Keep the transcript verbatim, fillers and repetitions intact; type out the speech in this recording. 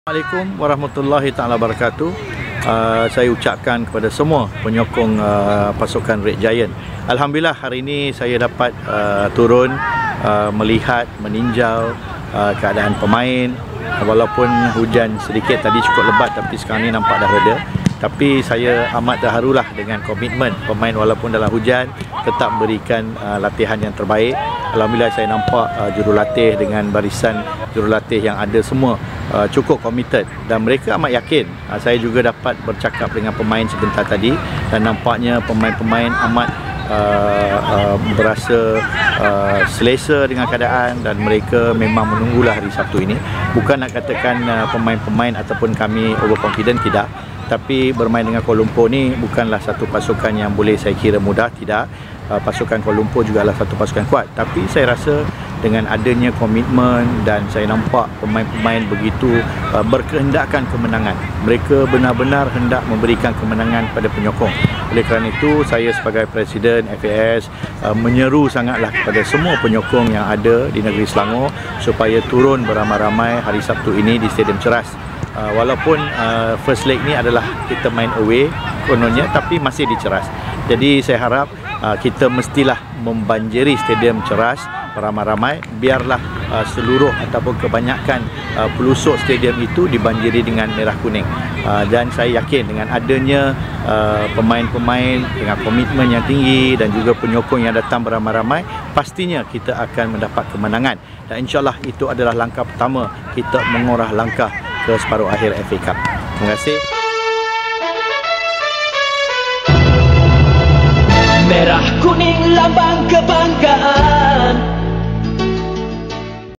Assalamualaikum warahmatullahi taala wabarakatuh. Uh, saya ucapkan kepada semua penyokong uh, pasukan Red Giant. Alhamdulillah hari ini saya dapat uh, turun uh, melihat, meninjau uh, keadaan pemain. Walaupun hujan sedikit tadi cukup lebat, tapi sekarang ni nampak dah reda. Tapi saya amat terharulah dengan komitmen pemain walaupun dalam hujan tetap berikan uh, latihan yang terbaik. Alhamdulillah saya nampak uh, jurulatih dengan barisan jurulatih yang ada semua uh, cukup komited dan mereka amat yakin. Uh, saya juga dapat bercakap dengan pemain sebentar tadi dan nampaknya pemain-pemain amat uh, uh, berasa uh, selesa dengan keadaan dan mereka memang menunggulah hari Sabtu ini. Bukan nak katakan uh, pemain-pemain ataupun kami overconfident, tidak. Tapi bermain dengan Kuala Lumpur ni bukanlah satu pasukan yang boleh saya kira mudah, tidak. Uh, pasukan Kuala Lumpur juga adalah satu pasukan kuat. Tapi saya rasa dengan adanya komitmen dan saya nampak pemain-pemain begitu uh, berkehendakkan kemenangan. Mereka benar-benar hendak memberikan kemenangan pada penyokong. Oleh kerana itu, saya sebagai Presiden F A S uh, menyeru sangatlah kepada semua penyokong yang ada di negeri Selangor supaya turun beramai-ramai hari Sabtu ini di Stadium Ceras. Uh, walaupun uh, first leg ni adalah kita main away kononnya, tapi masih di Ceras. Jadi saya harap uh, kita mestilah membanjiri Stadium Ceras beramai-ramai, biarlah uh, seluruh ataupun kebanyakan uh, pelusuk stadium itu dibanjiri dengan merah kuning. Uh, dan saya yakin dengan adanya uh, pemain-pemain dengan komitmen yang tinggi dan juga penyokong yang datang beramai-ramai, pastinya kita akan mendapat kemenangan. Dan insyaAllah itu adalah langkah pertama kita mengorah langkah ke separuh akhir F A Cup. Terima kasih. Merah kuning lambang kebanggaan.